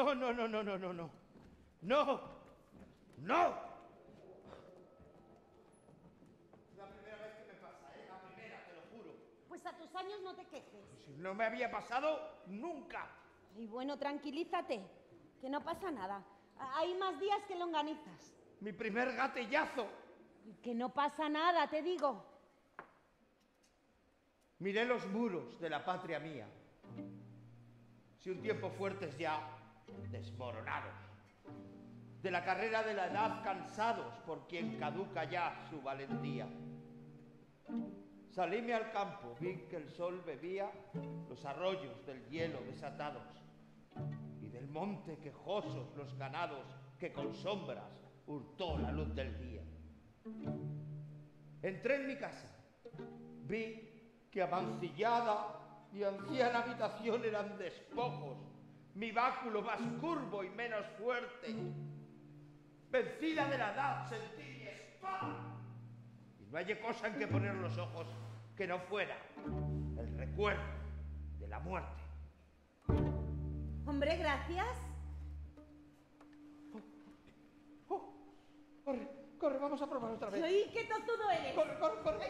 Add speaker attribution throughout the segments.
Speaker 1: No, no, no, no, no, no, no. No. No. La primera vez que me pasa, ¿eh? La primera, te lo juro.
Speaker 2: Pues a tus años no te quejes.
Speaker 1: Si no me había pasado nunca.
Speaker 2: Y bueno, tranquilízate, que no pasa nada. Hay más días que longanizas.
Speaker 1: Mi primer gatillazo.
Speaker 2: Y que no pasa nada, te digo.
Speaker 1: Miré los muros de la patria mía. Si un tiempo fuertes ya desmoronados. De la carrera de la edad cansados por quien caduca ya su valentía. Salíme al campo, vi que el sol bebía los arroyos del hielo desatados y del monte quejosos los ganados que con sombras hurtó la luz del día. Entré en mi casa, vi que amancillada y anciana habitación eran despojos, mi báculo más curvo y menos fuerte. Vencida de la edad sentí mi espada y no hallé cosa en que poner los ojos que no fuera el recuerdo de la muerte.
Speaker 2: Hombre, gracias.
Speaker 1: Corre, corre, vamos a probar otra vez.
Speaker 2: ¡Ay, qué tozudo eres!
Speaker 1: Corre, corre, corre.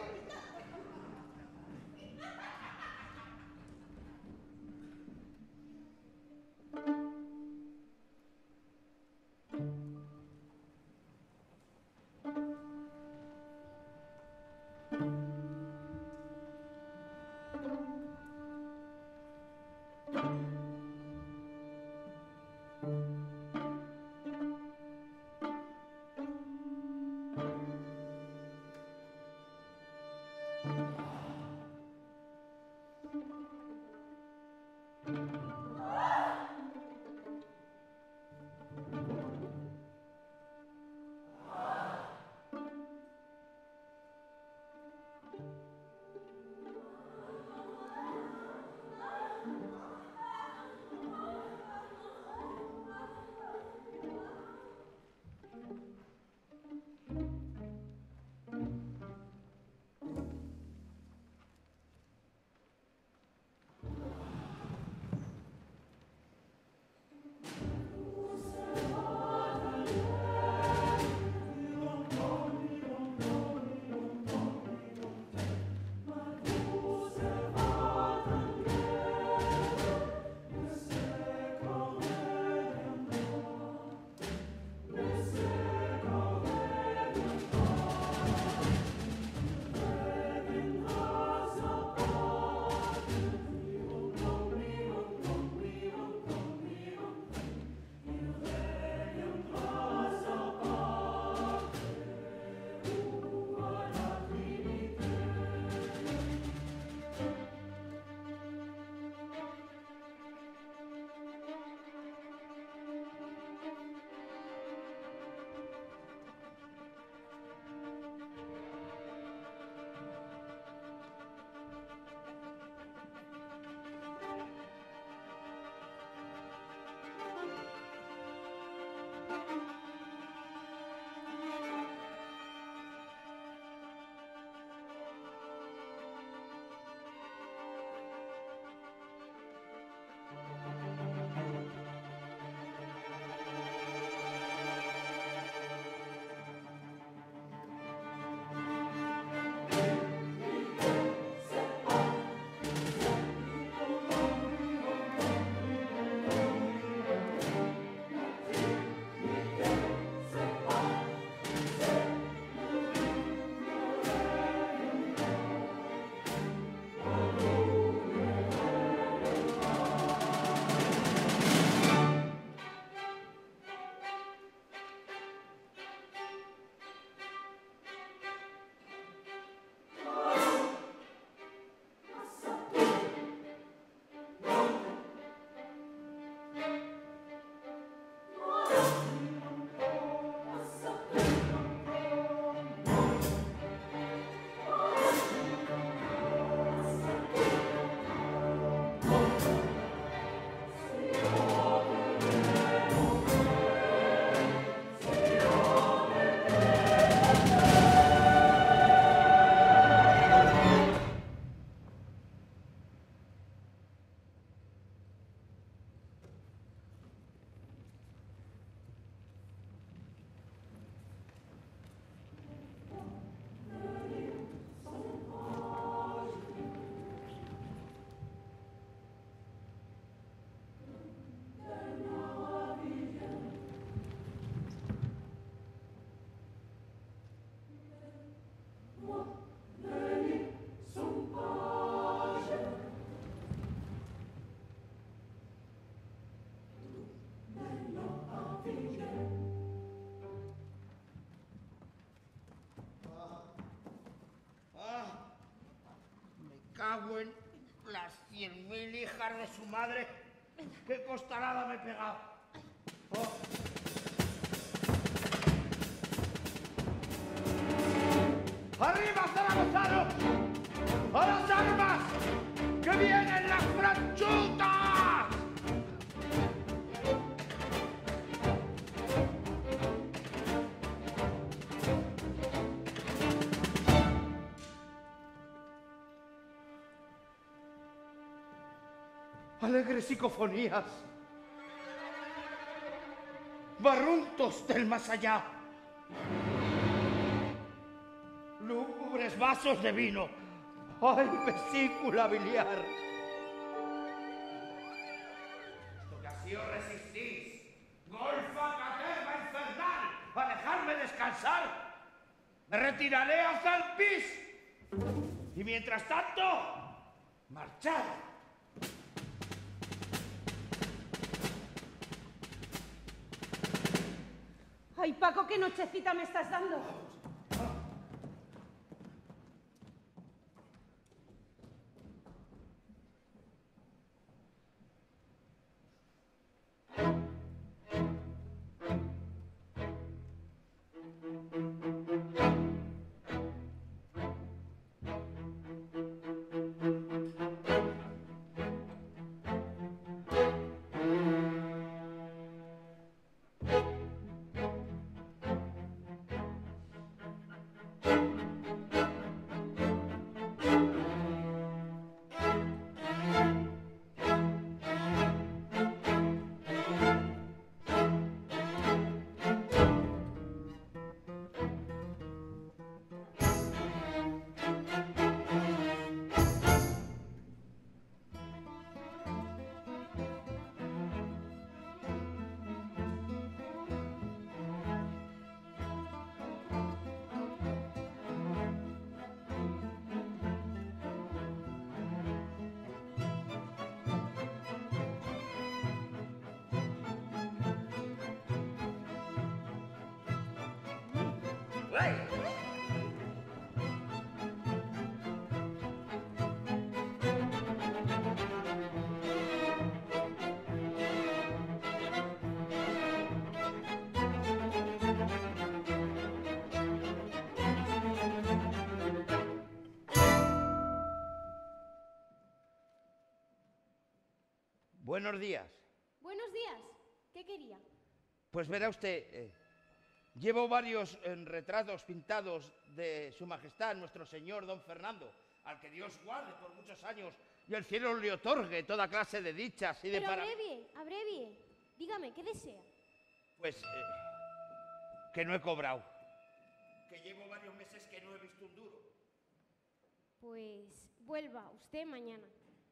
Speaker 1: Las 100.000 hijas de su madre. ¡Qué costalada me he pegado! Oh. ¡Arriba, zaragozanos! ¡A las armas! ¡Que vienen las franchutas! Alegres psicofonías, barruntos del más allá, lúgubres vasos de vino, ¡ay, vesícula biliar! Esto que así os resistís, golfa, caterva infernal, a dejarme descansar, me retiraré hasta el pis, y mientras tanto, marchad.
Speaker 2: Ay, Paco, qué nochecita me estás dando.
Speaker 1: Buenos días.
Speaker 3: Buenos días. ¿Qué quería?
Speaker 1: Pues verá usted, llevo varios retratos pintados de Su Majestad, nuestro señor don Fernando, al que Dios guarde por muchos años y el cielo le otorgue toda clase de dichas y de
Speaker 3: Pero abrevie. Dígame, ¿qué desea?
Speaker 1: Pues, que no he cobrado. Que llevo varios meses que no he visto un duro.
Speaker 3: Pues vuelva usted mañana.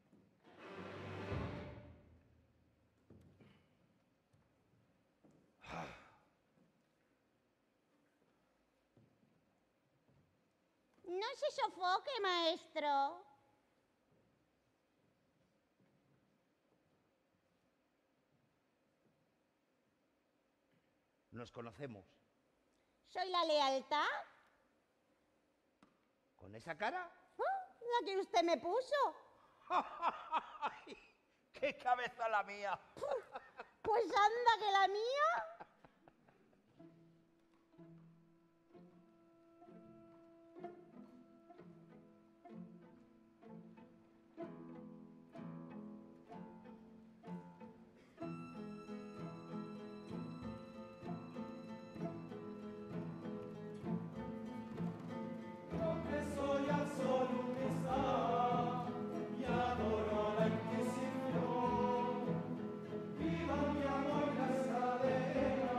Speaker 2: No se sofoque, maestro.
Speaker 1: Nos conocemos.
Speaker 2: ¿Soy la lealtad?
Speaker 1: ¿Con esa cara?
Speaker 2: La que usted me puso.
Speaker 1: ¡Ay! ¡Qué cabeza la mía!
Speaker 2: Pues anda que la mía.
Speaker 4: Viva mi amor, la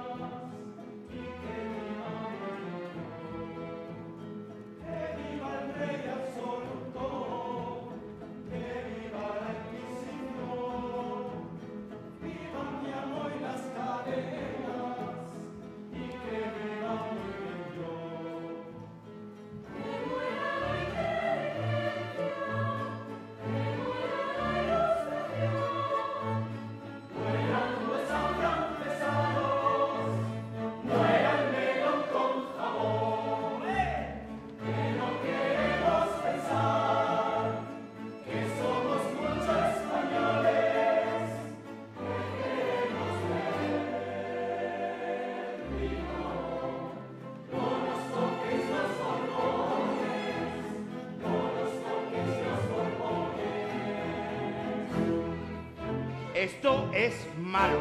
Speaker 1: Esto es malo.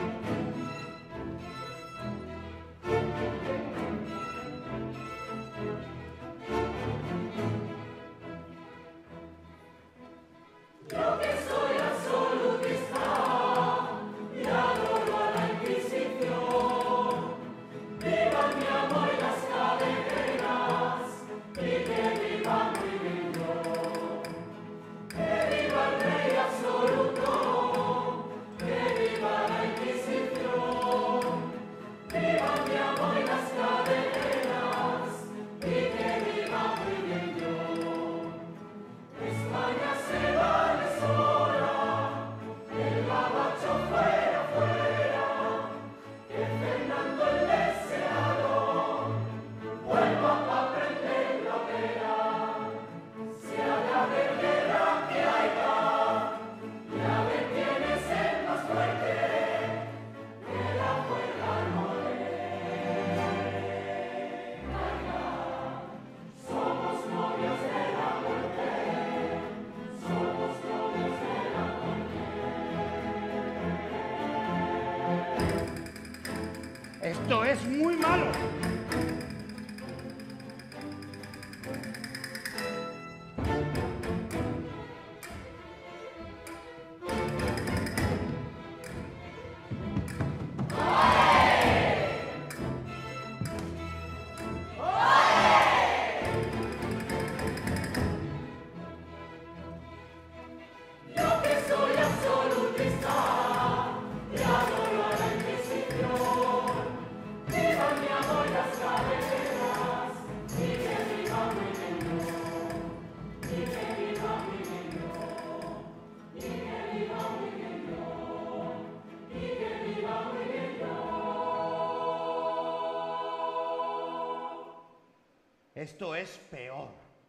Speaker 1: Esto es muy malo. Esto es peor.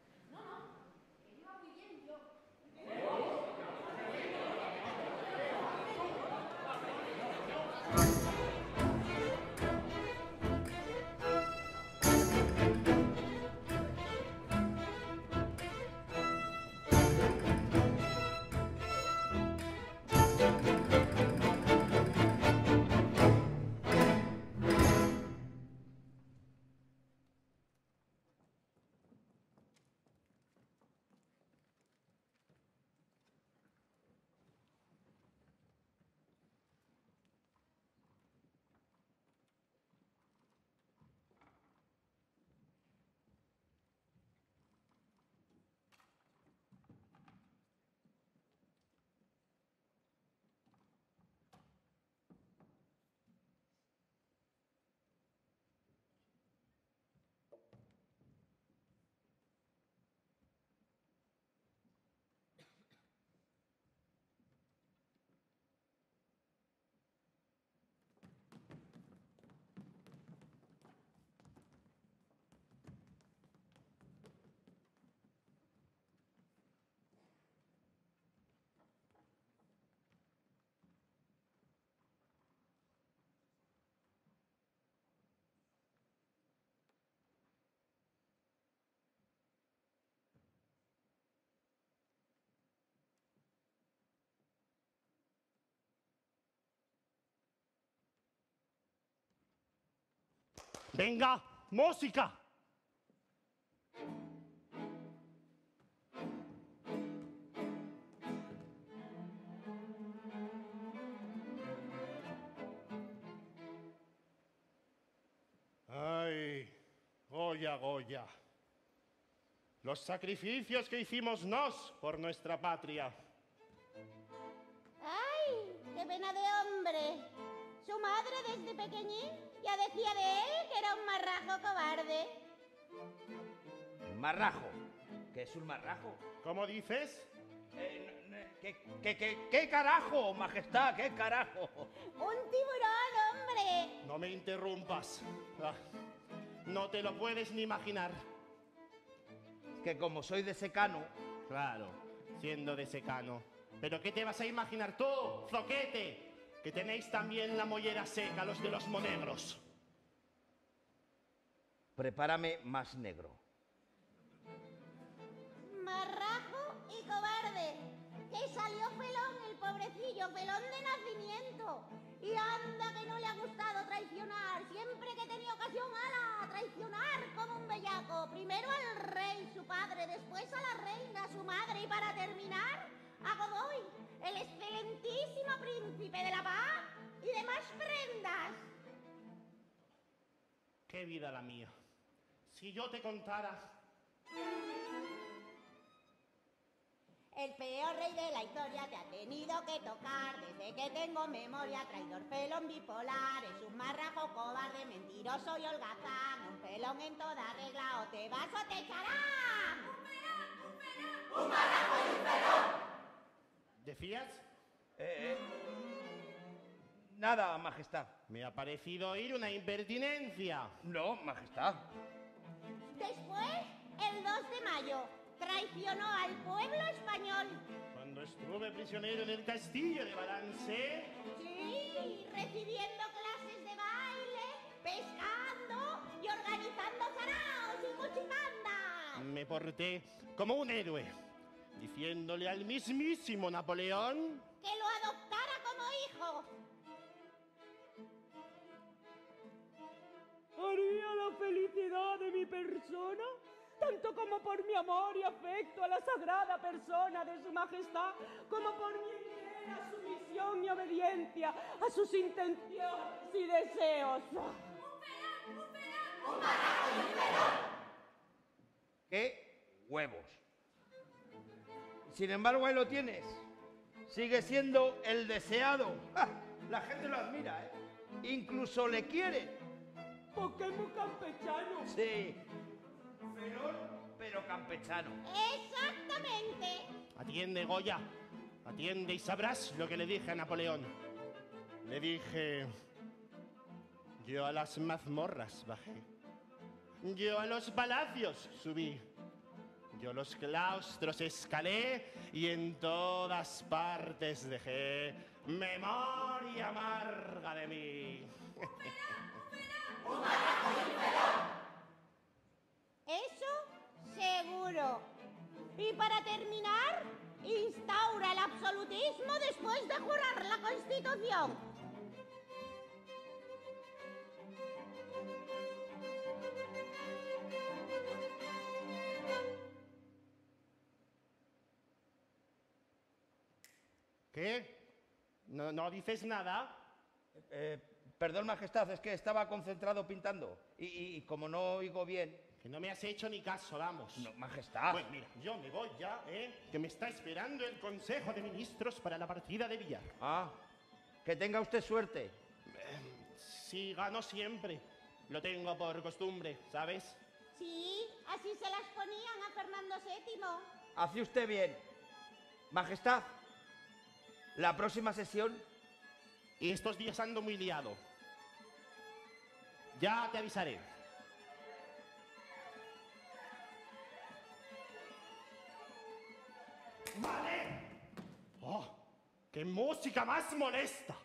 Speaker 4: Venga, música. Ay, Goya, Goya. Los sacrificios que hicimos nos por nuestra patria.
Speaker 2: ¡Ay! ¡Qué pena de hombre! Su madre desde pequeñín ya decía de él que era un marrajo cobarde.
Speaker 1: ¿Marrajo? ¿Qué es un marrajo?
Speaker 4: ¿Cómo dices?
Speaker 1: ¿Qué carajo, majestad? ¿Qué carajo?
Speaker 2: ¡Un tiburón, hombre!
Speaker 4: No me interrumpas. Ah, no te lo puedes ni imaginar.
Speaker 1: Que como soy de secano...
Speaker 4: Claro, siendo de secano. ¿Pero qué te vas a imaginar tú, zoquete? Que tenéis también la mollera seca, los de los monegros.
Speaker 1: Prepárame más negro.
Speaker 2: Marrajo y cobarde. Que salió pelón el pobrecillo pelón de nacimiento. Y anda que no le ha gustado traicionar. Siempre que tenía ocasión, ¡ala! Traicionar como un bellaco. Primero al rey, su padre, después a la reina, su madre, y para terminar, a Godoy, el excelentísimo príncipe de la paz y demás prendas.
Speaker 4: Qué vida la mía. Si yo te contara...
Speaker 2: El peor rey de la historia te ha tenido que tocar. Desde que tengo memoria, traidor, pelón bipolar. Es un marrajo cobarde, mentiroso y holgazán. Un pelón en toda regla, o te vas o te echarán. ¡Un pelón! ¡Un pelón! ¡Un marrajo y un pelón!
Speaker 4: ¿Decías?
Speaker 1: Nada, majestad.
Speaker 4: Me ha parecido oír una impertinencia.
Speaker 1: No, majestad.
Speaker 2: Después, el 2 de mayo, traicionó al pueblo español.
Speaker 4: Cuando estuve prisionero en el castillo de Balance,
Speaker 2: Sí, recibiendo clases de baile, pescando y organizando saraos y cuchipandas.
Speaker 4: me porté como un héroe, diciéndole al mismísimo Napoleón
Speaker 2: Que lo adoptara como hijo.
Speaker 5: Haría la felicidad de mi persona, tanto como por mi amor y afecto a la sagrada persona de su majestad, como por mi entera sumisión y obediencia a sus intenciones y deseos.
Speaker 1: ¡Qué huevos! Sin embargo, ahí lo tienes. Sigue siendo el deseado. ¡Ja! La gente lo admira, ¿eh? Incluso le quiere.
Speaker 5: Porque es muy campechano.
Speaker 1: Sí. Felón, pero campechano.
Speaker 2: Exactamente.
Speaker 4: atiende, Goya, atiende y sabrás lo que le dije a Napoleón. Le dije, yo a las mazmorras bajé, yo a los palacios subí, yo los claustros escalé y en todas partes dejé memoria amarga de mí.
Speaker 2: Eso seguro. Y para terminar, instaura el absolutismo después de jurar la Constitución.
Speaker 4: ¿Qué? ¿No dices nada?
Speaker 1: Perdón, majestad, es que estaba concentrado pintando. Y como no oigo bien...
Speaker 4: Que no me has hecho ni caso, vamos.
Speaker 1: No, majestad.
Speaker 4: Pues mira, yo me voy ya, que me está esperando el Consejo de Ministros para la partida de billar.
Speaker 1: Ah, que tenga usted suerte.
Speaker 4: Sí, gano siempre. Lo tengo por costumbre, ¿sabes?
Speaker 2: Sí, así se las ponían a Fernando VII.
Speaker 1: Hace usted bien. Majestad, la próxima sesión...
Speaker 4: Y estos días ando muy liado. Ya te avisaré. ¡Vale! ¡Oh! ¡Qué música más molesta!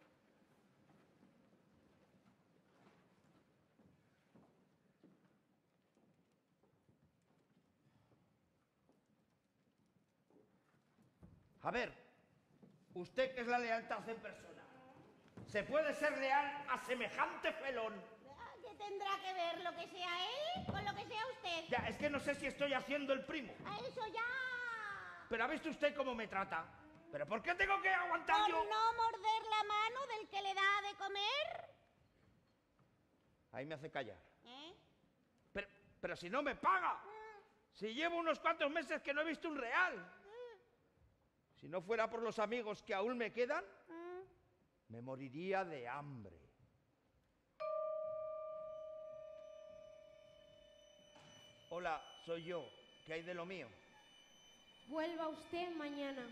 Speaker 1: A ver, usted que es la lealtad en persona, ¿se puede ser leal a semejante felón?
Speaker 2: Ah, ¿qué tendrá que ver lo que sea él con lo que sea usted?
Speaker 1: Ya, es que no sé si estoy haciendo el primo.
Speaker 2: A eso ya.
Speaker 1: Pero ¿ha visto usted cómo me trata? ¿Pero por qué tengo que aguantar
Speaker 2: ¿Por
Speaker 1: yo?
Speaker 2: no morder la mano del que le da de comer?
Speaker 1: Ahí me hace callar.
Speaker 2: ¿Eh?
Speaker 1: Pero si no me paga. Si llevo unos cuantos meses que no he visto un real. Si no fuera por los amigos que aún me quedan, me moriría de hambre. Hola, soy yo. ¿Qué hay de lo mío?
Speaker 3: Vuelva usted mañana.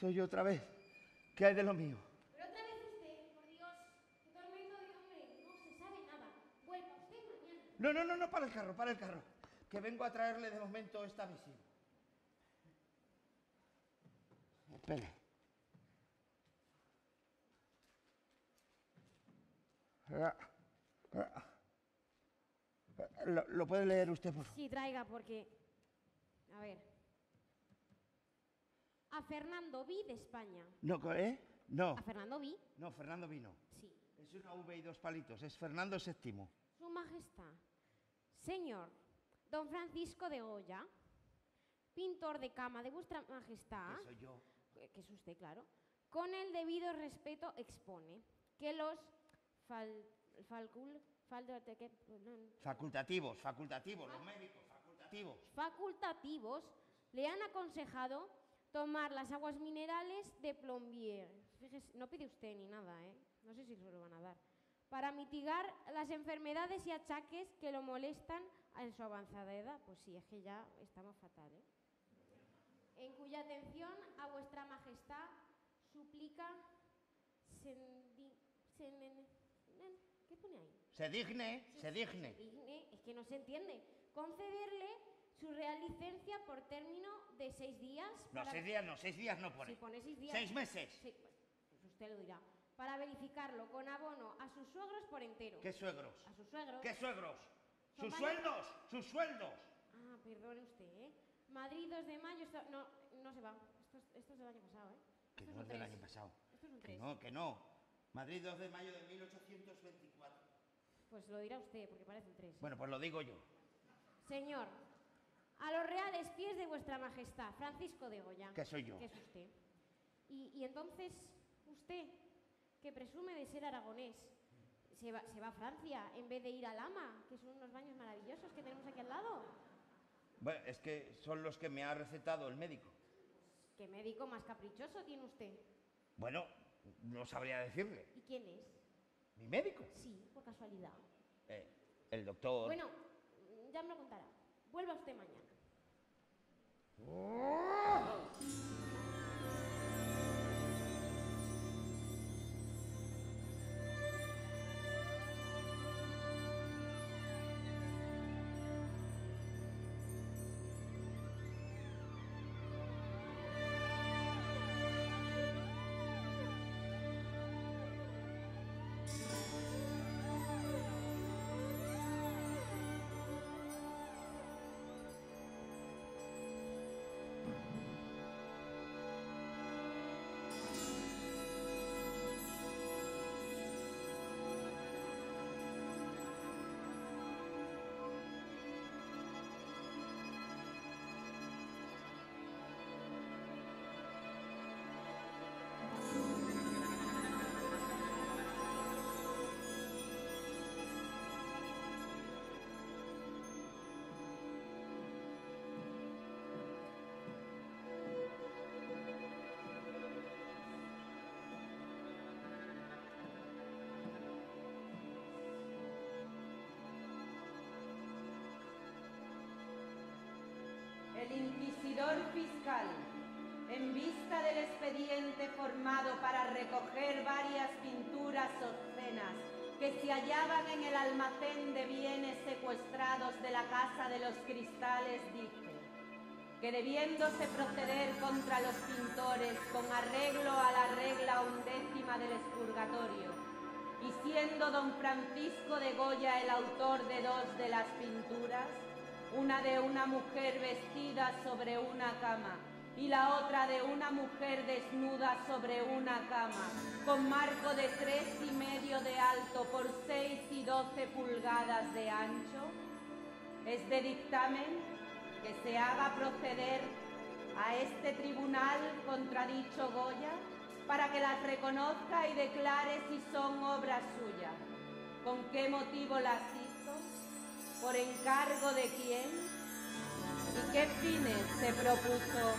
Speaker 1: Soy yo otra vez. ¿Qué hay de lo mío?
Speaker 3: Pero otra vez usted, por Dios. Qué tormento de hombre. No se sabe nada. Vuelva usted mañana.
Speaker 1: No, para el carro, para el carro. Que vengo a traerle de momento esta misiva. Espere. ¿Lo puede leer usted, por favor?
Speaker 3: Sí, traiga, porque... A ver. A Fernando Vi de España.
Speaker 1: No, ¿eh? No.
Speaker 3: ¿A Fernando Vi?
Speaker 1: No, Fernando vino.
Speaker 3: Sí.
Speaker 1: Es una V y dos palitos. Es Fernando VII.
Speaker 3: Su Majestad. Señor, don Francisco de Goya, pintor de cama de vuestra Majestad...
Speaker 1: Que soy yo.
Speaker 3: Que es usted, claro, con el debido respeto expone que los
Speaker 1: Facultativos, los médicos,
Speaker 3: facultativos le han aconsejado tomar las aguas minerales de Plombier. Fíjese, no pide usted ni nada, ¿eh? No sé si se lo van a dar. Para mitigar las enfermedades y achaques que lo molestan en su avanzada edad. Pues sí, es que ya estamos fatal, ¿eh? En cuya atención a vuestra Majestad suplica ¿qué pone ahí?
Speaker 1: Se digne.
Speaker 3: Es que no se entiende. Concederle su real licencia por término de 6 días.
Speaker 1: No, 6 días no pone.
Speaker 3: Si pone 6 días.
Speaker 1: 6 meses.
Speaker 3: Sí, pues usted lo dirá. Para verificarlo con abono a sus suegros por entero.
Speaker 1: ¿Qué suegros?
Speaker 3: A sus suegros.
Speaker 1: ¿Qué suegros?
Speaker 3: Son
Speaker 1: ¡Sus
Speaker 3: varios.
Speaker 1: sueldos! ¡Sus sueldos!
Speaker 3: Ah, perdone usted, ¿eh? Madrid 2 de mayo... No se va. Esto es del año pasado, ¿eh?
Speaker 1: Que
Speaker 3: Estos
Speaker 1: no
Speaker 3: son
Speaker 1: es del
Speaker 3: 3.
Speaker 1: año pasado.
Speaker 3: Estos son
Speaker 1: Que
Speaker 3: 3.
Speaker 1: no, que no. Madrid 2 de mayo de 1824.
Speaker 3: Pues lo dirá usted, porque parecen 3.
Speaker 1: Bueno, pues lo digo yo.
Speaker 3: Señor, a los reales pies de vuestra Majestad, Francisco de Goya.
Speaker 1: Que soy yo.
Speaker 3: Que es usted. Y entonces, usted, que presume de ser aragonés, se va a Francia en vez de ir a Lama, que son unos baños maravillosos que tenemos aquí al lado.
Speaker 1: Bueno, es que son los que me ha recetado el médico.
Speaker 3: ¿Qué médico más caprichoso tiene usted?
Speaker 1: Bueno, no sabría decirle.
Speaker 3: ¿Y quién es?
Speaker 1: ¿Mi médico?
Speaker 3: Sí, por casualidad.
Speaker 1: El doctor.
Speaker 3: Bueno, ya me lo contará. Vuelva usted mañana.
Speaker 5: El inquisidor fiscal, en vista del expediente formado para recoger varias pinturas obscenas que se hallaban en el almacén de bienes secuestrados de la Casa de los Cristales, dice que debiéndose proceder contra los pintores con arreglo a la regla 11ª del expurgatorio, y siendo don Francisco de Goya el autor de 2 de las pinturas, una de una mujer vestida sobre una cama y la otra de una mujer desnuda sobre una cama, con marco de 3,5 de alto por 6 y 12 pulgadas de ancho, es de dictamen que se haga proceder a este tribunal contra dicho Goya para que las reconozca y declare si son obra suya, con qué motivo las hizo, por encargo de quién y qué fines se propuso.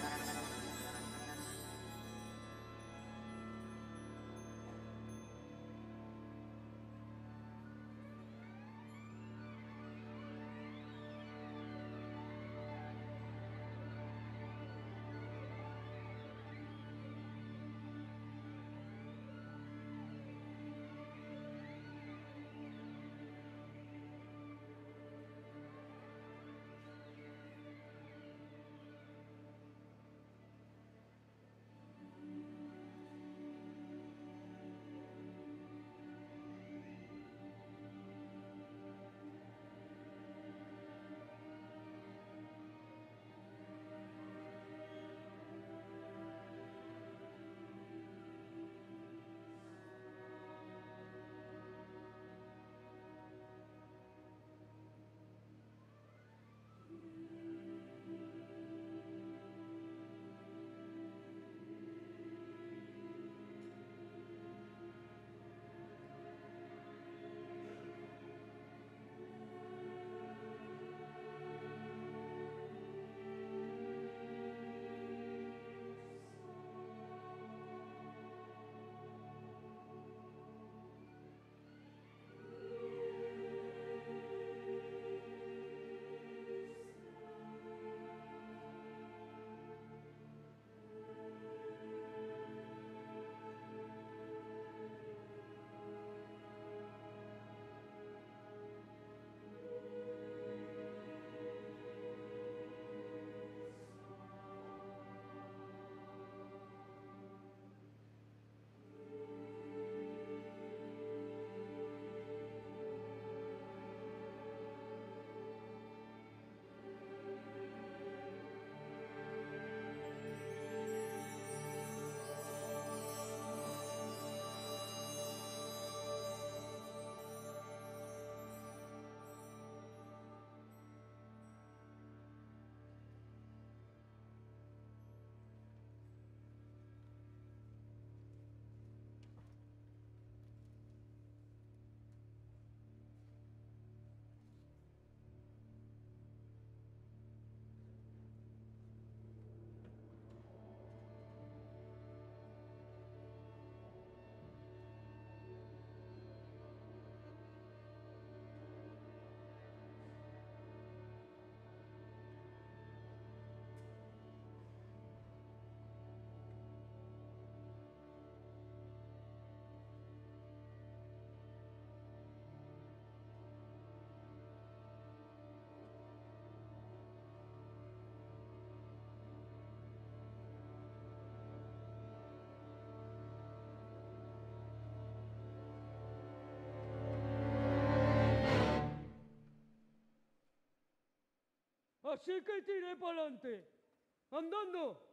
Speaker 5: Así que tiré para adelante. Andando.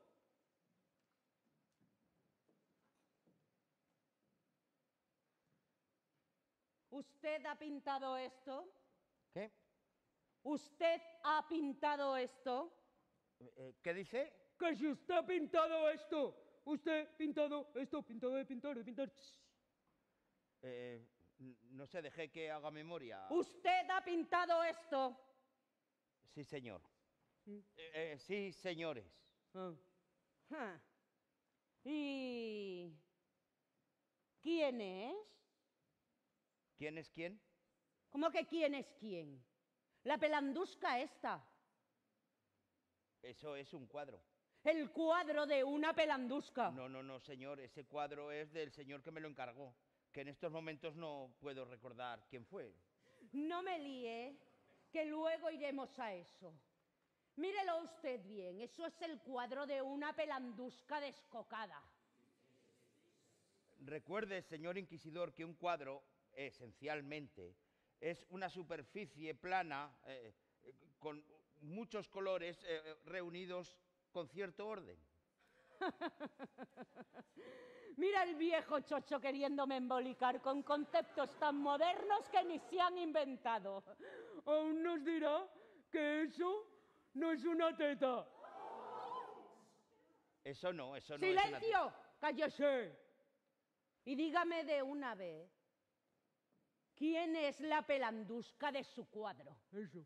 Speaker 6: ¿Usted ha pintado esto?
Speaker 1: ¿Qué?
Speaker 6: ¿Usted ha pintado esto?
Speaker 1: ¿Qué dice?
Speaker 5: Que si usted ha pintado esto. Usted pintado esto. Pintado de pintar, de pintar.
Speaker 1: No sé, dejé que haga memoria.
Speaker 6: ¿Usted ha pintado esto?
Speaker 1: Sí, señor. Sí, señores.
Speaker 5: Ah.
Speaker 6: Ja. ¿Y quién es?
Speaker 1: ¿Quién es quién?
Speaker 6: ¿Cómo que quién es quién? La pelandusca esta.
Speaker 1: Eso es un cuadro.
Speaker 6: El cuadro de una pelandusca.
Speaker 1: No, señor. Ese cuadro es del señor que me lo encargó. Que en estos momentos no puedo recordar quién fue.
Speaker 6: No me líe, que luego iremos a eso. Mírelo usted bien, eso es el cuadro de una pelandusca descocada.
Speaker 1: Recuerde, señor inquisidor, que un cuadro, esencialmente, es una superficie plana con muchos colores reunidos con cierto orden.
Speaker 6: Mira el viejo chocho queriéndome embolicar con conceptos tan modernos que ni se han inventado.
Speaker 5: Aún nos dirá que eso no es una teta.
Speaker 1: Eso no es una...
Speaker 6: ¡Silencio! ¡Cállese!
Speaker 5: Sí.
Speaker 6: Y dígame de una vez, ¿quién es la pelandusca de su cuadro?
Speaker 5: Eso.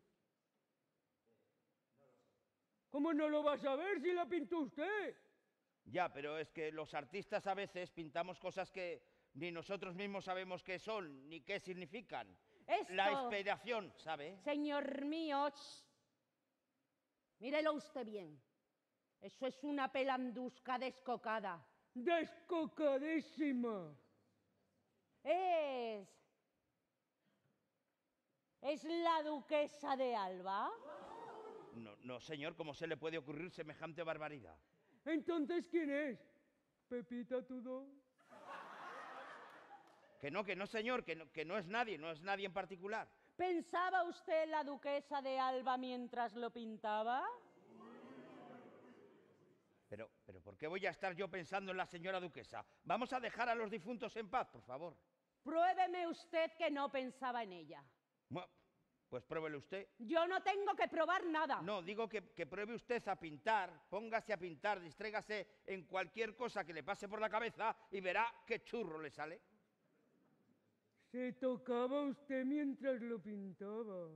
Speaker 5: ¿Cómo no lo va a saber si la pintó usted?
Speaker 1: Ya, pero es que los artistas a veces pintamos cosas que ni nosotros mismos sabemos qué son, ni qué significan.
Speaker 6: Esto,
Speaker 1: La inspiración, ¿sabe?
Speaker 6: señor mío, mírelo usted bien. Eso es una pelandusca descocada.
Speaker 5: Descocadísima.
Speaker 6: ¿Es la duquesa de Alba?
Speaker 1: No, señor, ¿cómo se le puede ocurrir semejante barbaridad?
Speaker 5: Entonces, ¿quién es? ¿Pepita Tudó?
Speaker 1: Que no, señor, que no es nadie en particular.
Speaker 6: ¿Pensaba usted en la duquesa de Alba mientras lo pintaba?
Speaker 1: Pero ¿por qué voy a estar yo pensando en la señora duquesa? Vamos a dejar a los difuntos en paz, por favor.
Speaker 6: Pruébeme usted que no pensaba en ella.
Speaker 1: Bueno, pues pruébele usted.
Speaker 6: Yo no tengo que probar nada.
Speaker 1: No, digo que pruebe usted a pintar, póngase a pintar, distráigase en cualquier cosa que le pase por la cabeza y verá qué churro le sale.
Speaker 5: Se tocaba usted mientras lo pintaba.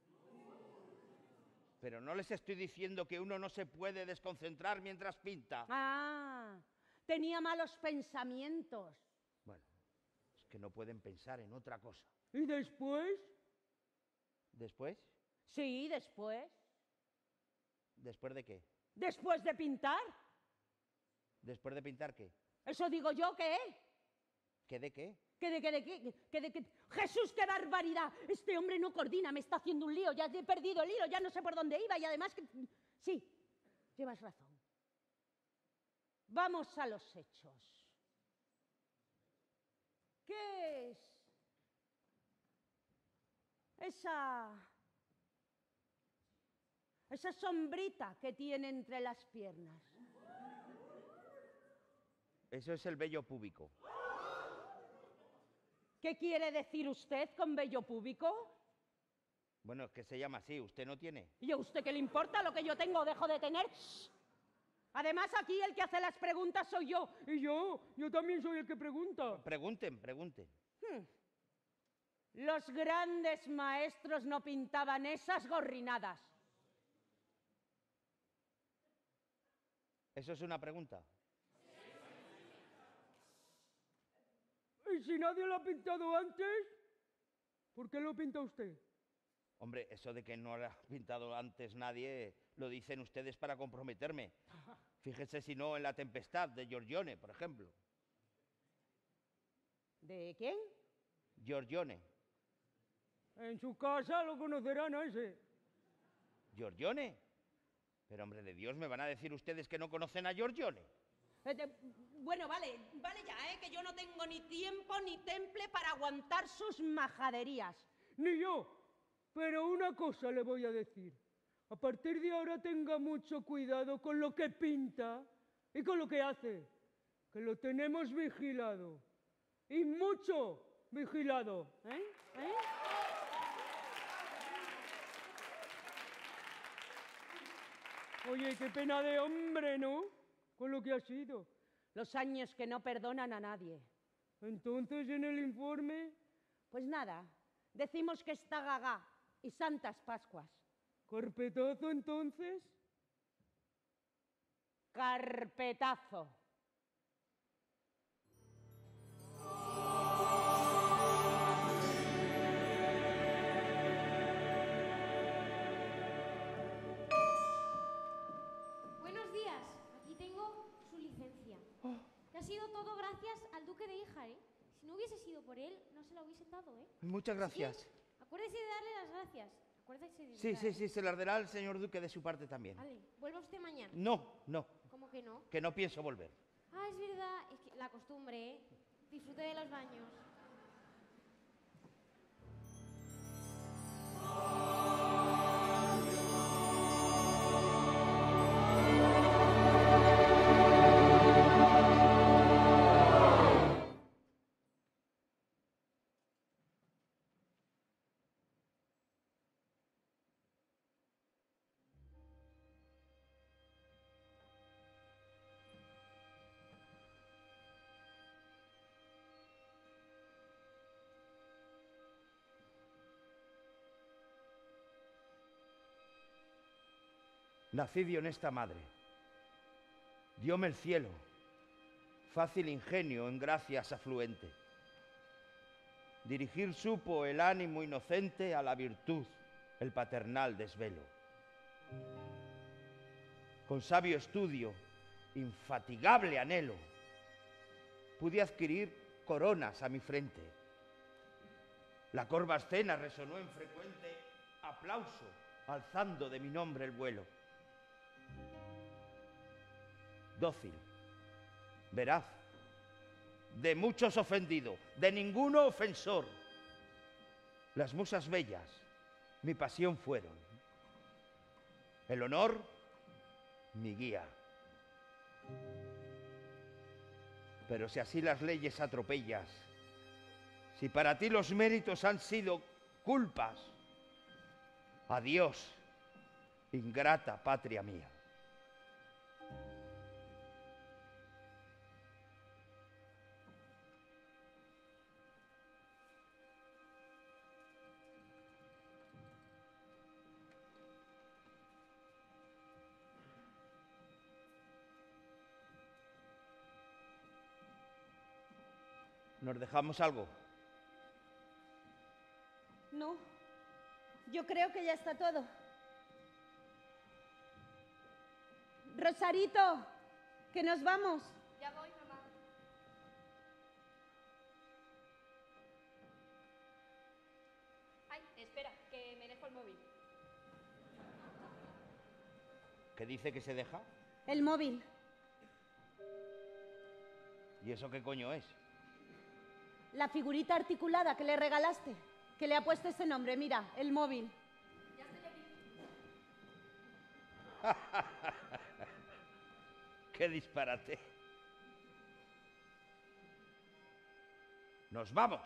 Speaker 1: Pero no les estoy diciendo que uno no se puede desconcentrar mientras pinta.
Speaker 6: Ah, tenía malos pensamientos.
Speaker 1: Bueno, es que no pueden pensar en otra cosa.
Speaker 5: ¿Y después?
Speaker 1: ¿Después?
Speaker 6: Sí, después.
Speaker 1: ¿Después de qué?
Speaker 6: ¿Después de pintar?
Speaker 1: ¿Después de pintar qué?
Speaker 6: Eso digo yo, ¿qué?
Speaker 1: ¿Qué de qué?
Speaker 6: ¿Qué? ¡Jesús, qué barbaridad! Este hombre no coordina, me está haciendo un lío, ya he perdido el hilo, ya no sé por dónde iba y además que... Sí, llevas razón. Vamos a los hechos. ¿Qué es esa sombrita que tiene entre las piernas?
Speaker 1: Eso es el vello púbico.
Speaker 6: ¿Qué quiere decir usted con vello púbico?
Speaker 1: Bueno, es que se llama así, ¿usted no tiene?
Speaker 6: ¿Y a usted qué le importa lo que yo tengo o dejo de tener? ¡Shh! Además, aquí el que hace las preguntas soy yo.
Speaker 5: ¿Y yo? Yo también soy el que pregunta.
Speaker 1: Pregunten.
Speaker 6: Los grandes maestros no pintaban esas gorrinadas.
Speaker 1: ¿Eso es una pregunta?
Speaker 5: ¿Y si nadie lo ha pintado antes? ¿Por qué lo pinta usted?
Speaker 1: Hombre, eso de que no lo ha pintado antes nadie, lo dicen ustedes para comprometerme. Fíjese si no en La Tempestad, de Giorgione, por ejemplo.
Speaker 6: ¿De quién?
Speaker 1: Giorgione.
Speaker 5: En su casa lo conocerán a ese.
Speaker 1: ¿Giorgione? Pero, hombre de Dios, ¿me van a decir ustedes que no conocen a Giorgione?
Speaker 6: Bueno, vale ya, que yo no tengo ni tiempo ni temple para aguantar sus majaderías.
Speaker 5: Ni yo. Pero una cosa le voy a decir. A partir de ahora tenga mucho cuidado con lo que pinta y con lo que hace, que lo tenemos vigilado. Y mucho vigilado.
Speaker 6: ¿Eh? ¿Eh?
Speaker 5: Oye, qué pena de hombre, ¿no? Con lo que ha sido.
Speaker 6: Los años que no perdonan a nadie.
Speaker 5: Entonces, en el informe,
Speaker 6: Pues nada, decimos que está gaga y Santas Pascuas.
Speaker 5: carpetazo entonces.
Speaker 6: Carpetazo.
Speaker 3: Buenos días, aquí tengo su licencia. Que ha sido todo gracias al duque de Híjar, ¿eh? Si no hubiese sido por él, no se la hubiesen dado, ¿eh?
Speaker 1: Muchas gracias.
Speaker 3: Acuérdese de darle las gracias. Acuérdese de
Speaker 1: Sí,
Speaker 3: dar,
Speaker 1: sí,
Speaker 3: ¿eh?
Speaker 1: sí, se las dará el señor duque de su parte también.
Speaker 3: Vale, vuelva usted mañana.
Speaker 1: No, no,
Speaker 3: ¿Cómo que no?
Speaker 1: que no pienso volver.
Speaker 3: Ah, es verdad, es que la costumbre, ¿eh? Disfrute de los baños.
Speaker 1: Nací de honesta madre. Dióme el cielo, fácil ingenio en gracias afluente. Dirigir supo el ánimo inocente a la virtud, el paternal desvelo. Con sabio estudio, infatigable anhelo, pude adquirir coronas a mi frente. La corva escena resonó en frecuente aplauso, alzando de mi nombre el vuelo. Dócil, veraz, de muchos ofendido, de ninguno ofensor. Las musas bellas, mi pasión fueron. El honor, mi guía. Pero si así las leyes atropellas, si para ti los méritos han sido culpas, adiós, ingrata patria mía. ¿Nos dejamos algo?
Speaker 6: No, yo creo que ya está todo. Rosarito, que nos vamos.
Speaker 3: Ya voy, mamá.
Speaker 7: Ay, espera, que me dejo el móvil.
Speaker 1: ¿Qué dice que se deja?
Speaker 6: El móvil.
Speaker 1: ¿Y eso qué coño es?
Speaker 6: La figurita articulada que le regalaste, que le ha puesto ese nombre, mira, el móvil.
Speaker 7: Ya estoy aquí.
Speaker 1: ¡Qué disparate! ¡Nos vamos!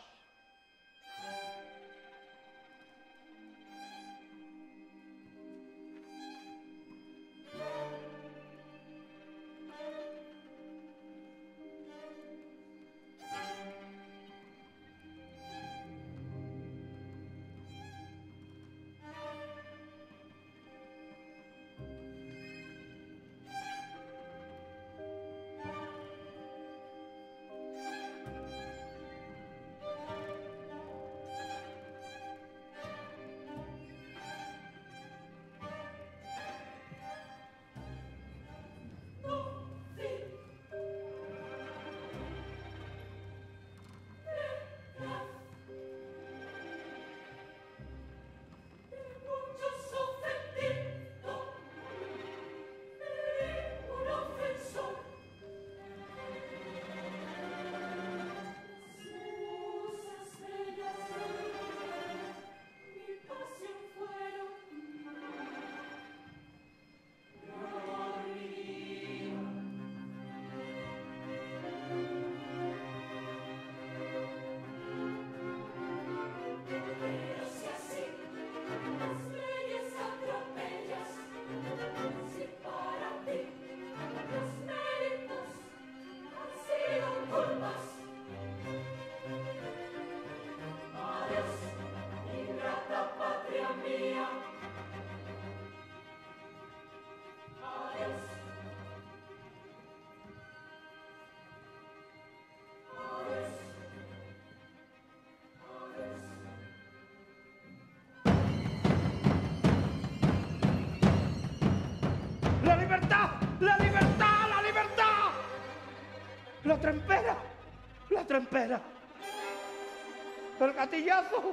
Speaker 1: La trempera. La trempera. El gatillazo.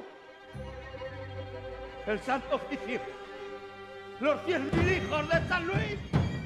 Speaker 1: El santo oficio. Los 100.000 hijos de San Luis.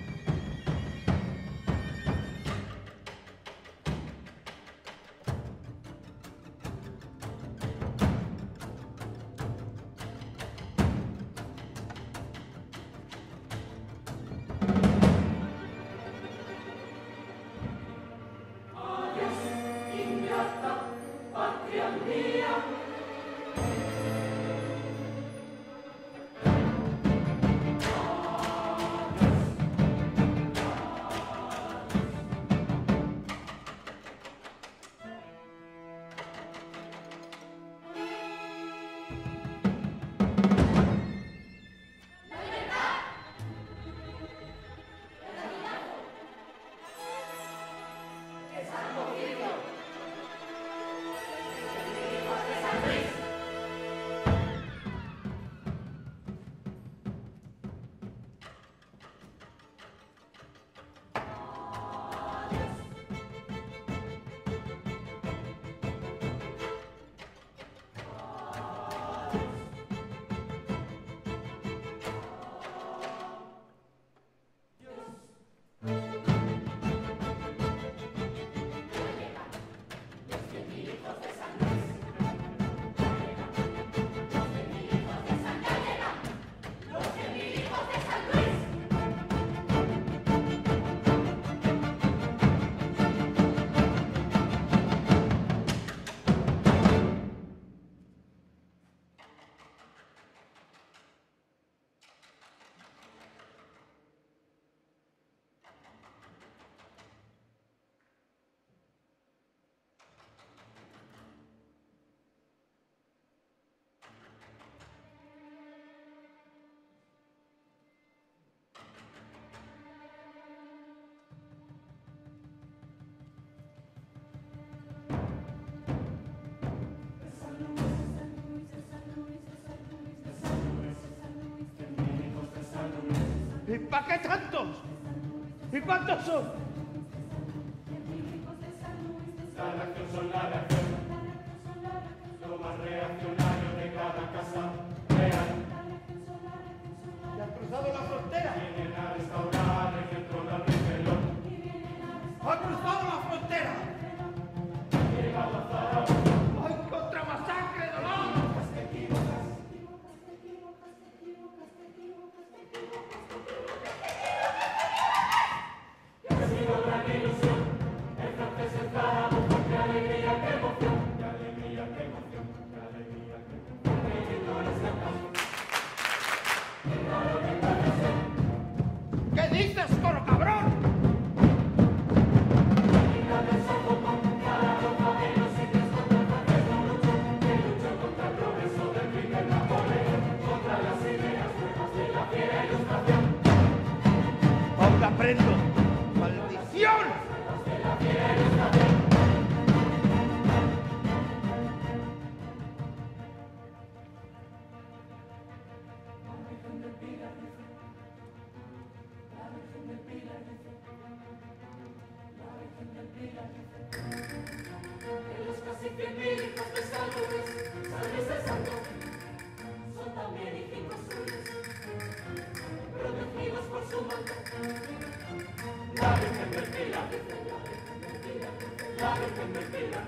Speaker 1: ¿Y para qué tantos? ¿Y cuántos son?
Speaker 8: La reacción son la reacción. Lo más reaccionario de cada casa real.
Speaker 1: ¿Y han cruzado la frontera?
Speaker 8: Vienen a restaurar el centro del Rivelón.
Speaker 1: ¡Han cruzado la frontera!
Speaker 8: Llegado a Faraón.
Speaker 1: ¡Hay contramasacre, dolor!
Speaker 8: Ha sido gran ilusión. El francés entrará, qué alegría, qué emoción. Qué alegría, qué emoción. Qué alegría, qué emoción. Qué victorias cantan.
Speaker 1: ¿Qué dices, coro cabrón? Ahora aprendo. ¡Maldición!
Speaker 8: Los casi 100.000 hijos de San Luis, San Luis el Santo, son también hijitos suyos, protegidos por su manto. La Virgen del Pilar, la Virgen del Pilar.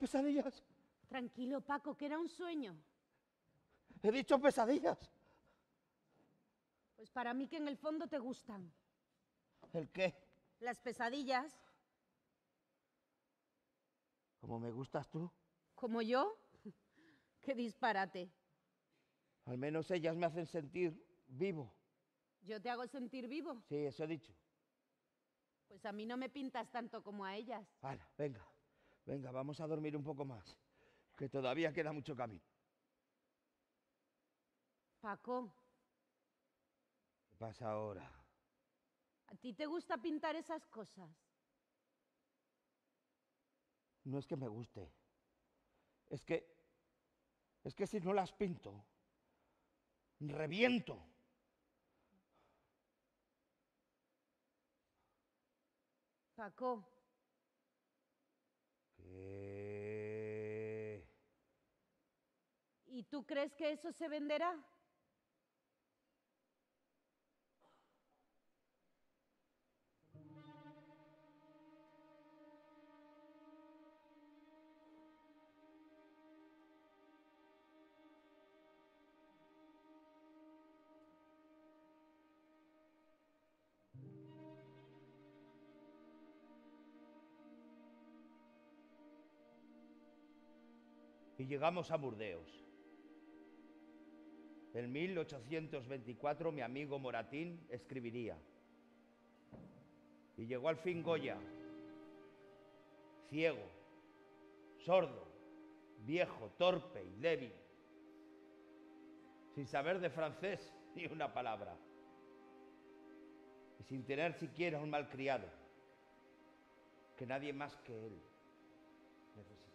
Speaker 1: pesadillas.
Speaker 6: Tranquilo, Paco, que era un sueño.
Speaker 1: He dicho pesadillas.
Speaker 6: Pues para mí que en el fondo te gustan.
Speaker 1: ¿El qué?
Speaker 6: Las pesadillas.
Speaker 1: ¿Cómo me gustas tú?
Speaker 6: ¿Como yo? Qué disparate.
Speaker 1: Al menos ellas me hacen sentir vivo.
Speaker 6: ¿Yo te hago sentir vivo?
Speaker 1: Sí, eso he dicho.
Speaker 6: Pues a mí no me pintas tanto como a ellas.
Speaker 1: Hala, venga, venga, vamos a dormir un poco más, que todavía queda mucho camino.
Speaker 6: Paco,
Speaker 1: ¿Qué pasa ahora?
Speaker 6: ¿a ti te gusta pintar esas cosas?
Speaker 1: No es que me guste. Es que si no las pinto, reviento.
Speaker 6: Paco,
Speaker 1: ¿Qué?
Speaker 6: ¿y tú crees que eso se venderá?
Speaker 1: Y llegamos a Burdeos. En 1824 mi amigo Moratín escribiría. Y llegó al fin Goya, ciego, sordo, viejo, torpe y débil, sin saber de francés ni una palabra, y sin tener siquiera un malcriado, que nadie más que él necesitaba.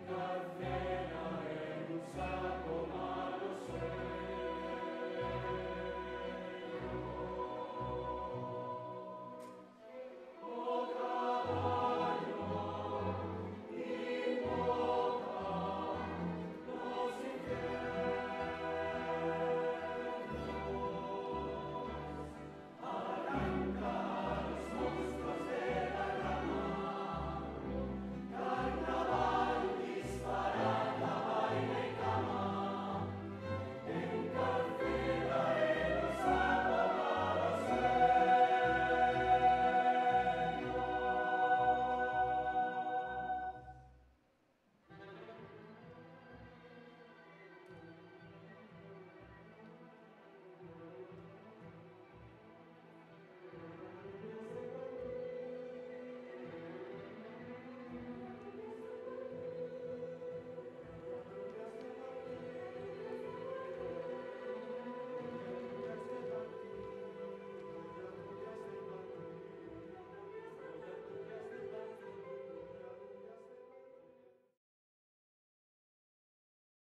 Speaker 8: café.